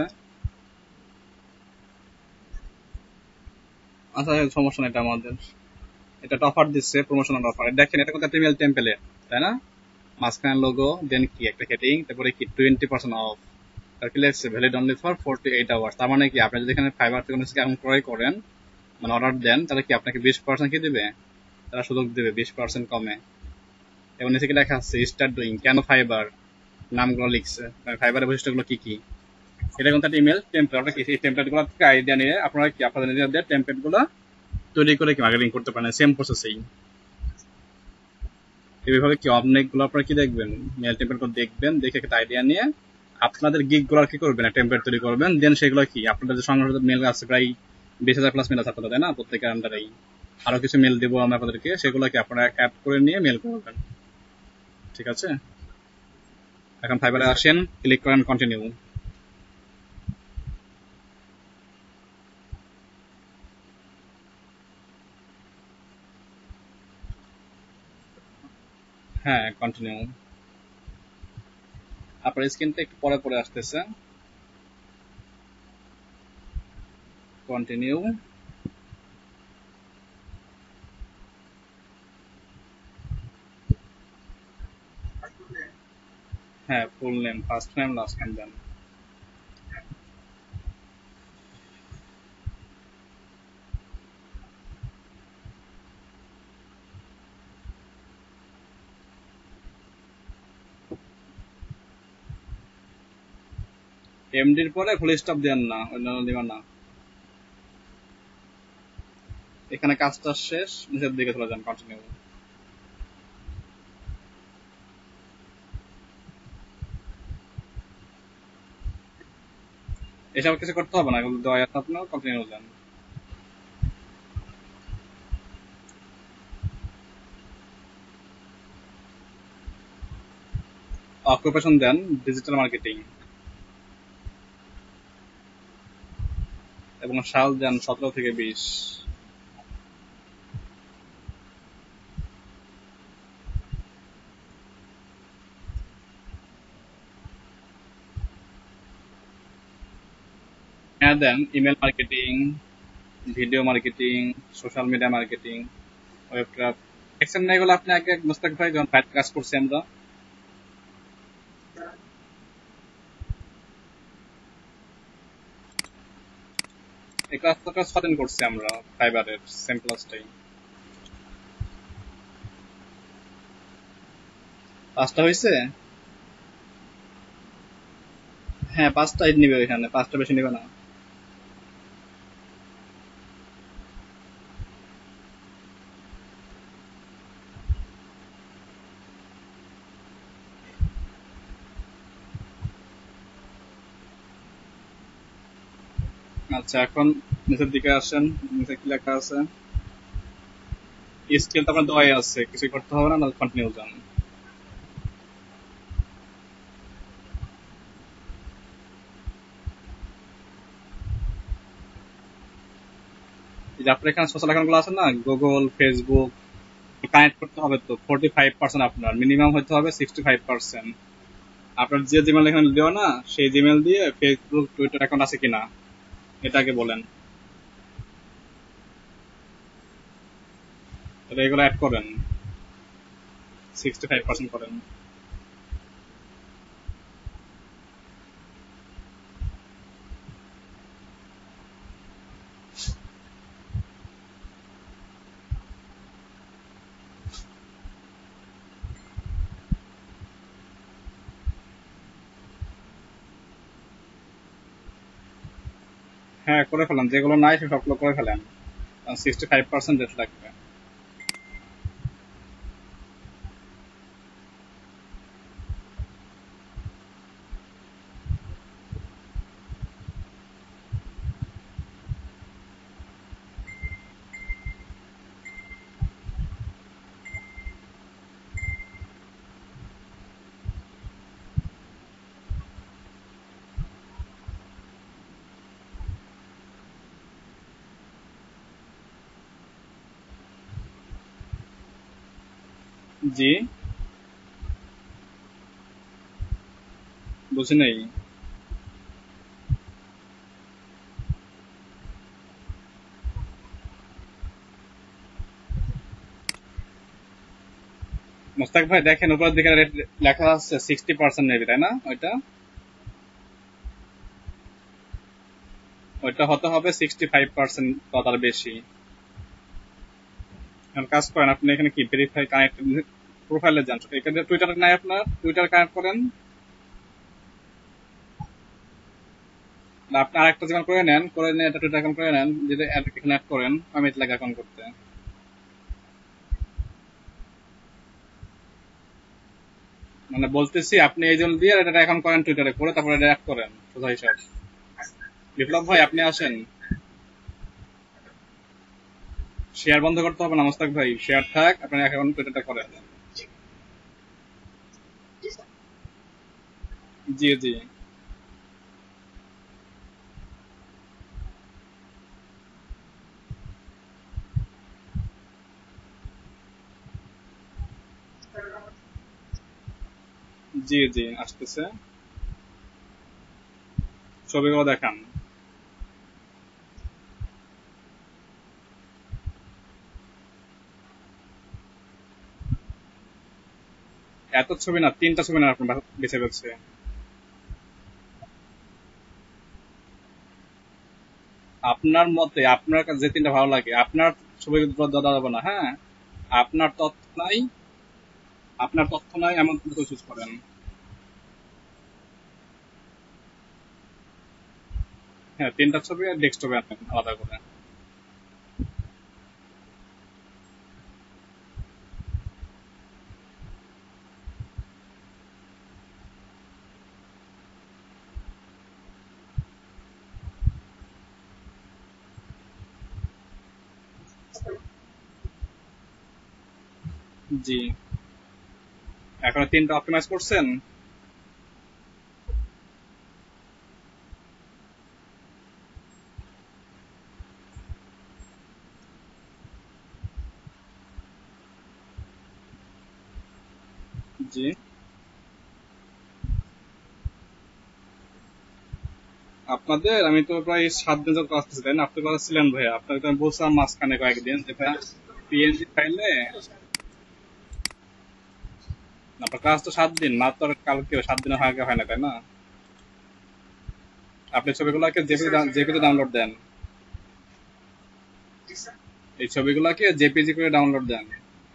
Speaker 1: আচ্ছা সমস্যা নেই, এটা আমাদের, এটা অফার দিচ্ছে, প্রমোশনাল অফার। দেখেন এটা কিন্তু একটা ইমেল টেম্পলেট, তাই না? মাঝখানে লোগো, দেন কি একটা হেডিং, তারপরে কি 20% অফ, আর কি লেখছে ভ্যালিড অনলি ফর 48 আওয়ার্স। তার মানে কি আপনি যদি এখানে ফাইবার থেকে কোনো কিছু এখন ক্রয় করেন, মানে অর্ডার দেন, তাহলে কি আপনাকে 20% কি দিবে, তারা সুযোগ দেবে 20% কমে। এবং নিচে কি লেখা আছে স্টার্ট ডুইং, কেন ফাইবার, নামগুলো লিখছে, মানে ফাইবারের বৈশিষ্ট্যগুলো কি কি। এটা কিন্তু একটা ইমেল টেমপ্লেট, আপনার এই টেমপ্লেট গুলো থেকে আইডিয়া নিয়ে আপনারা কি আপনাদের নিজেদের টেমপ্লেট গুলো তৈরি করে কি মার্কেটিং করতে পারেন, সেম প্রসেসেই। এইভাবে কি অনেকগুলো আপনারা কি দেখবেন, মেল টেমপ্লেট গুলো দেখবেন, দেখে একটা আইডিয়া নিয়ে আপনাদের গিগ গুলো কি করবেন, টেমপ্লেট তৈরি করবেন, দেন সেগুলো কি আপনাদের যে সংগ্রহ মেল আছে প্রায় 20,000 প্লাস মেল আছে আপনাদের, তাই না? প্রত্যেকের আন্ডারেই আরো কিছু মেল দেবো আমরা আপনাদেরকে, সেগুলো কি আপনারা অ্যাড করে নিয়ে মেল করবেন, ঠিক আছে? এখন ফাইবারে আসেন, ক্লিক করেন কন্টিনিউ। হ্যাঁ কন্টিনিউ, আপনার স্ক্রিনটা একটু পরে পরে আসতেছে, কন্টিনিউ। হ্যাঁ full name, first name, last name দেন। এমডির পরে ফুল স্টপ দেন না, অন্য দিবেন না। এখানে কাজটা শেষ, নিচের দিকে চলে যান, কন্টিনিউ। এসব কিছু করতে হবে না, এগুলো দেওয়া আছে আপনার, কন্টিনিউ দেন। অকুপেশন দেন ডিজিটাল মার্কেটিং এবং সাল দেন 17 থেকে 20। হ্যাঁ দেন email marketing, video marketing, social media marketing, web traffic. দেখছেন না এগুলো আপনি আগে মোস্তাক ভাই যখন ফাইট কাজ করছি আমরা, এই কাজটা 6 দিন করছি আমরা ফাইবারের সেম ক্লাসটাই। 5টা হয়েছে। হ্যাঁ 5টাই নিবে এখানে, 5টা বেশি নিবে না। আচ্ছা এখন নিচের দিকে আসেন, নিচে কি লেখা আছে? স্কেল তো আপনার দেওয়াই আছে, কিছু করতে হবে না, কন্টিনিউ যান। এই যে আপনার এখানে সোশ্যাল অ্যাকাউন্ট গুলো আছে না, গুগল, ফেসবুক, কানেক্ট করতে হবে তো 45%, আপনার মিনিমাম হতে হবে 65%। আপনার যে জিমেল এখানে দেওয়া না, সেই জিমেল দিয়ে ফেসবুক টুইটার অ্যাকাউন্ট আছে কিনা এটাকে বলেন, তাহলে এগুলো অ্যাড করেন, 65% করেন। হ্যাঁ করে ফেলেন, যেগুলো নাই সে সবগুলো করে ফেলেন, 65% রেট লাগবে। জি বুঝি নাই। মোস্তাক ভাই দেখেন উপরের দিকে রেট লেখা আছে 60% নেবে, তাই না? ওইটা ওইটা হতে হবে 65% বা তার বেশি। এখন কাজ করেন, আপনি এখানে কি ভেরিফাই কানেক্ট প্রোফাইলে যান, এখানে টুইটার নাই আপনার, টুইটার কানেক্ট করেন। না, আপনি আরেকটা যেমন করে নেন, করে নিয়ে এটা টুইটার অ্যাকাউন্ট করে নেন, যদি এখানে অ্যাড করেন, আমি এটা লাগে অ্যাকাউন্ট করতে। মানে বলতেছি আপনি এই জন্য দিয়ে এটা অ্যাকাউন্ট করেন টুইটারে, করে তারপরে এটা অ্যাড করেন সোজা হিসাব। বিপ্লব ভাই আপনি আসেন। শেয়ার বন্ধ করতে হবে না মোস্তাক ভাই, শেয়ার থাক, আপনি অ্যাকাউন্ট টুইটারটা করেন। জি জি জি জি আসতেছে, ছবিগুলো দেখান। এত ছবি না, 3টা ছবি না আপনার বেছে বেছে। আপনার মতে আপনার কাছে যে 3টা ভালো লাগে, আপনার ছবি দেওয়া যাবে না, হ্যাঁ? আপনার তথ্য নাই, আপনার তথ্য নাই এমন দুটো চুজ করেন। হ্যাঁ 3টা ছবি আর ডেস্কটপে আনেন আলাদা করে। জি এখন 3টা অপটিমাইজ করছেন। জি। আপনাদের আমি তো প্রায় 7 দিন যাবত আসতেছি, তাই না? আপনি কথা ছিলেন ভাইয়া, আপনাকে তো আমি বলছিলাম মাঝখানে কয়েকদিন যে ভাইয়া পিএনজি ফাইলে আপনার ক্লাস তো 7 দিন, মাত্র আর কালকে 7 দিনের আগে হয় না, তাই না? আপনি ছবিগুলোকে জেপিতে ডাউনলোড দেন, এই ছবিগুলোকে জেপিজি করে ডাউনলোড দেন।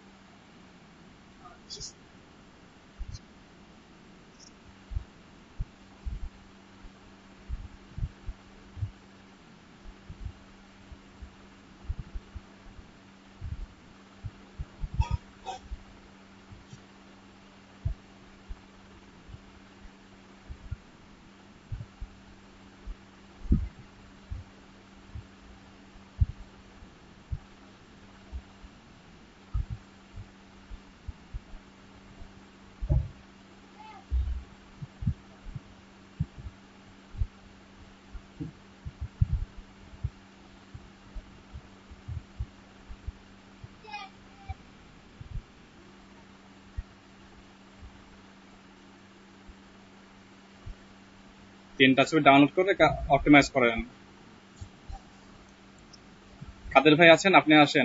Speaker 1: 3টা ছবি ডাউনলোড করে অপটিমাইজ করেন। কাদের ভাই আছেন? আপনি আসেন।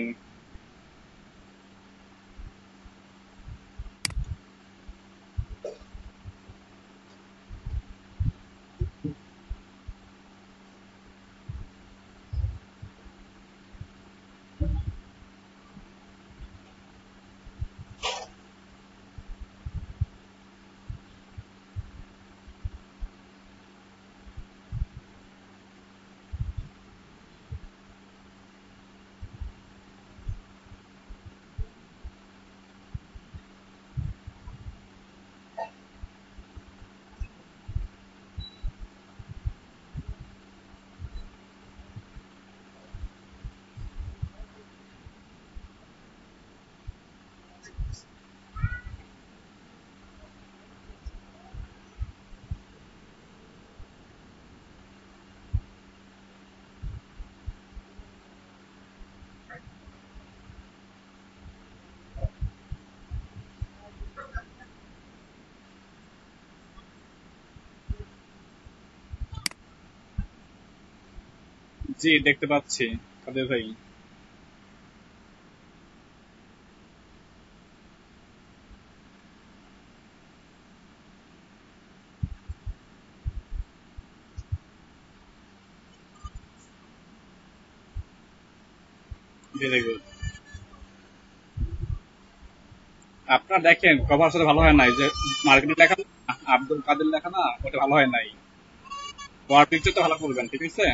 Speaker 1: জি, দেখতে পাচ্ছি কাদের ভাই। Very good. আপনার দেখেন কভার সাথে ভালো হয় নাই, যে মার্কেটে লেখা না, আব্দুল কাদের লেখা না, ওটা ভালো হয় নাই। ওয়ার পিকচার তো ভালো করবেন, ঠিক আছে?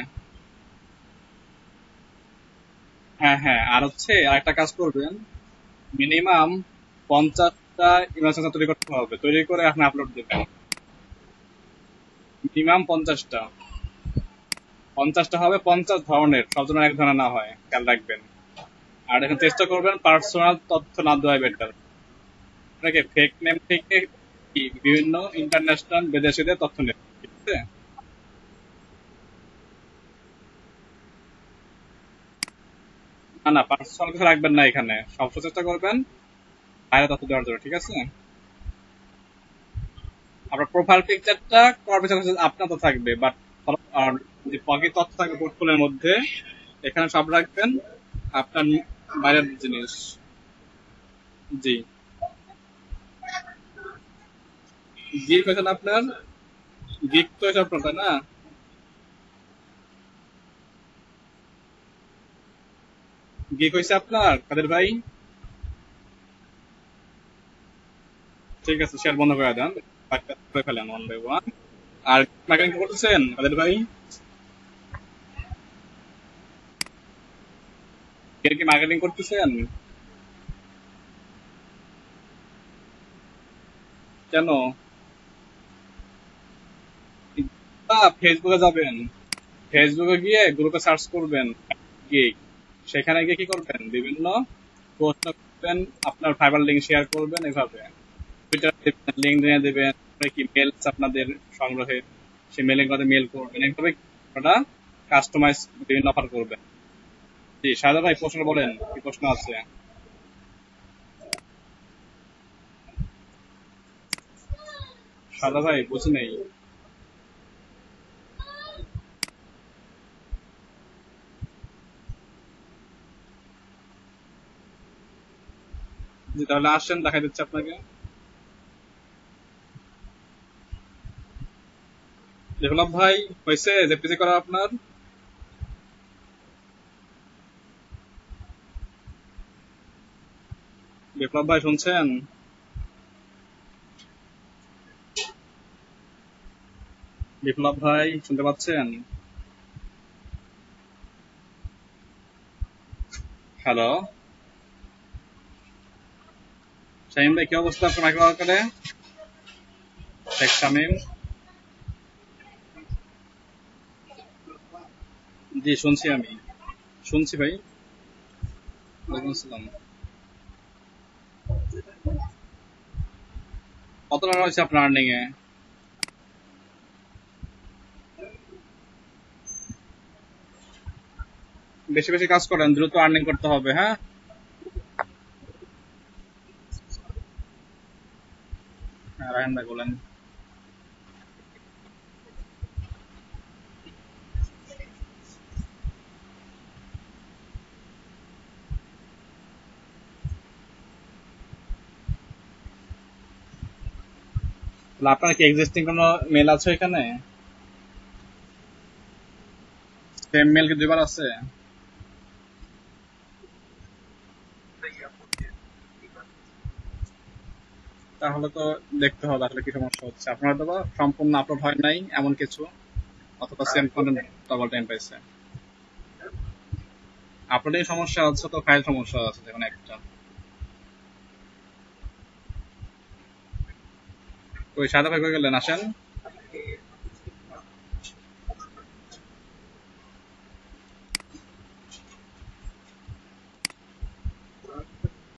Speaker 1: হ্যাঁ হ্যাঁ, আর হচ্ছে আরেকটা কাজ করবেন, মিনিমাম 50টা ইমেজ তৈরি করতে হবে, তৈরি করে আপনি আপলোড দেবেন। মিনিমাম 50টা। 50টা হবে 50 ধরনের, সব জন্য এক ধরনের না হয়, খেয়াল রাখবেন। আর এখন চেষ্টা করবেন পার্সোনাল তথ্য না দেওয়া বেটার। আপনাকে ফেক নেম থেকে বিভিন্ন ইন্টারন্যাশনাল বিদেশিদের তথ্য নেবেন, ঠিক আছে? না না, পার্সোনাল কিছু রাখবেন না এখানে, সবসময় চেষ্টা করবেন বাইরে তথ্য দেওয়ার জন্য, ঠিক আছে? আপনার প্রোফাইল পিকচারটা করার পিছনে আপনার তো থাকবে, বাট আর যে বাকি তথ্য থাকবে পোর্টফোলিওর মধ্যে, এখানে সব রাখবেন আপনার বাইরের জিনিস। জি। গিক হয়েছেন আপনার, গিক তো হয়েছে আপনার, তাই না? গিক হয়েছে আপনার কাদের ভাই। ঠিক আছে, শেয়ার বন্ধ করে দেন, বাকিটা করে ফেলেন ওয়ান বাই ওয়ান। আর মার্কেটিং করতেছেন কাদের ভাই? এর কি মার্কেটিং করতেছেন? কেন? ফেসবুকে যাবেন, ফেসবুকে গিয়ে গ্রুপে সার্চ করবেন গিগ, সেখানে গিয়ে কি করবেন, বিভিন্ন পোস্ট করবেন, আপনার ফাইবার লিঙ্ক শেয়ার করবেন, এভাবে টুইটার দেবেন, লিঙ্কডইনে দেবেন, তারপরে কি মেল আপনাদের সংগ্রহে, সেই মেলের কথা মেল করবেন, এইভাবে আপনারা কাস্টমাইজ বিভিন্ন অফার করবেন। জি, সাদা ভাই প্রশ্ন বলেন, কি প্রশ্ন আছে? সাদা ভাই বুঝি নেই। জি তাহলে আসেন, দেখাই দিচ্ছি আপনাকে। বিপ্লব ভাই, হয়েছে জেপিজি করা আপনার? বিপ্লব ভাই শুনছেন? বিপ্লব ভাই শুনতে পাচ্ছেন? হ্যালো শাহিম ভাই, কি অবস্থা আপনার মাইক্রো করে? শেখ শামিম। জি শুনছি, আমি শুনছি ভাই। ওয়ালাইকুম আসসালাম। কত টাকা হয়েছে আপনার আর্নিং এ? বেশি বেশি কাজ করেন, দ্রুত আর্নিং করতে হবে, হ্যাঁ। হ্যাঁ, রায়হান ভাই বলেন। তাহলে আপনার কি এক্সিস্টিং কোনো মেল আছে এখানে? সেম মেল কি দুইবার আছে? তাহলে তো দেখতে হবে আসলে কি সমস্যা হচ্ছে। আপনার হয়তো বা সম্পূর্ণ আপলোড হয় নাই এমন কিছু, অথবা সেম কন্টেন্ট ডাবল টাইম পাইছে। আপলোডিং সমস্যা হচ্ছে তো ফাইল সমস্যা আছে যেমন একটা। ওই সাদা ভাই কই গেলেন, আসেন।